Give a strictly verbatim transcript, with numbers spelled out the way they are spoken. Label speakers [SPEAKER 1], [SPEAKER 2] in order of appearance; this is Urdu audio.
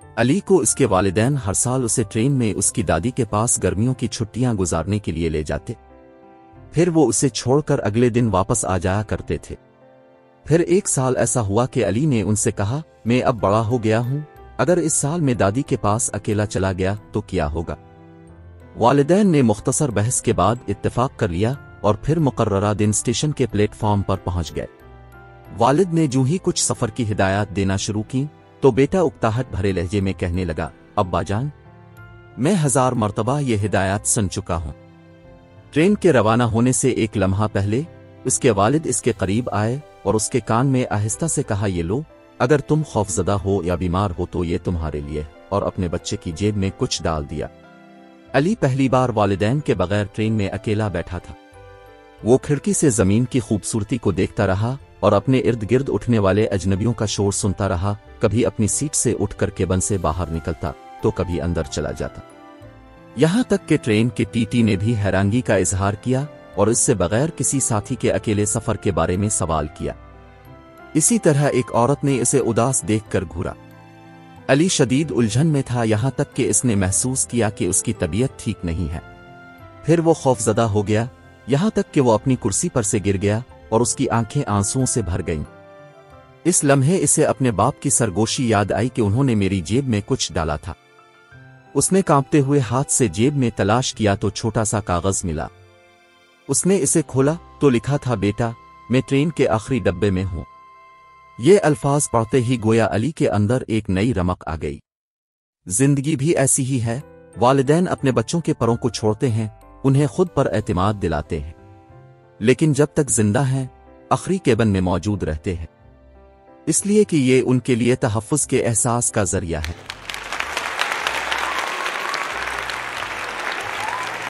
[SPEAKER 1] علی کو اس کے والدین ہر سال اسے ٹرین میں اس کی دادی کے پاس گرمیوں کی چھٹیاں گزارنے کے لیے لے جاتے، پھر وہ اسے چھوڑ کر اگلے دن واپس آ جایا کرتے تھے۔ پھر ایک سال ایسا ہوا کہ علی نے ان سے کہا، میں اب بڑا ہو گیا ہوں، اگر اس سال میں دادی کے پاس اکیلا چلا گیا تو کیا ہوگا؟ والدین نے مختصر بحث کے بعد اتفاق کر لیا اور پھر مقررہ دن اسٹیشن کے پلیٹ فارم پر پہنچ گئے۔ والد نے جو ہی کچھ سفر کی ہدایات دینا شروع کی تو بیٹا اکتاہٹ بھرے لہجے میں کہنے لگا، ابا جان، میں ہزار مرتبہ یہ ہدایات سن چکا ہوں۔ ٹرین کے روانہ ہونے سے ایک لمحہ پہلے اس کے والد اس کے قریب آئے اور اس کے کان میں آہستہ سے کہا، یہ لو، اگر تم خوفزدہ ہو یا بیمار ہو تو یہ تمہارے لیے، اور اپنے بچے کی جیب میں کچھ ڈال دیا۔ علی پہلی بار والدین کے بغیر ٹرین میں اکیلا بیٹھا تھا۔ وہ کھڑکی سے زمین کی خوبصورتی کو دیکھتا رہا اور اپنے ارد گرد اٹھنے والے اجنبیوں کا شور سنتا رہا، کبھی اپنی سیٹ سے اٹھ کر کیبن سے باہر نکلتا تو کبھی اندر چلا جاتا۔ یہاں تک کہ ٹرین کے ٹی ٹی نے بھی حیرانگی کا اظہار کیا اور اس سے بغیر کسی ساتھی کے اکیلے سفر کے بارے میں سوال کیا۔ اسی طرح ایک عورت نے اسے اداس دیکھ کر گھورا۔ علی شدید الجھن میں تھا، یہاں تک کہ اس نے محسوس کیا کہ اس کی طبیعت ٹھیک نہیں ہے۔ پھر وہ خوفزدہ ہو گیا، یہاں تک کہ وہ اپنی کرسی پر سے گر گیا اور اس کی آنکھیں آنسوؤں سے بھر گئیں۔ اس لمحے اسے اپنے باپ کی سرگوشی یاد آئی کہ انہوں نے میری جیب میں کچھ ڈالا تھا۔ اس نے کانپتے ہوئے ہاتھ سے جیب میں تلاش کیا تو چھوٹا سا کاغذ ملا۔ اس نے اسے کھولا تو لکھا تھا، بیٹا، میں ٹرین کے آخری ڈبے میں ہوں۔ یہ الفاظ پڑھتے ہی گویا علی کے اندر ایک نئی رمق آ گئی۔ زندگی بھی ایسی ہی ہے، والدین اپنے بچوں کے پروں کو چھوڑتے ہیں، انہیں خود پر اعتماد دلاتے ہیں، لیکن جب تک زندہ ہیں آخری کیبن میں موجود رہتے ہیں، اس لیے کہ یہ ان کے لیے تحفظ کے احساس کا ذریعہ ہے۔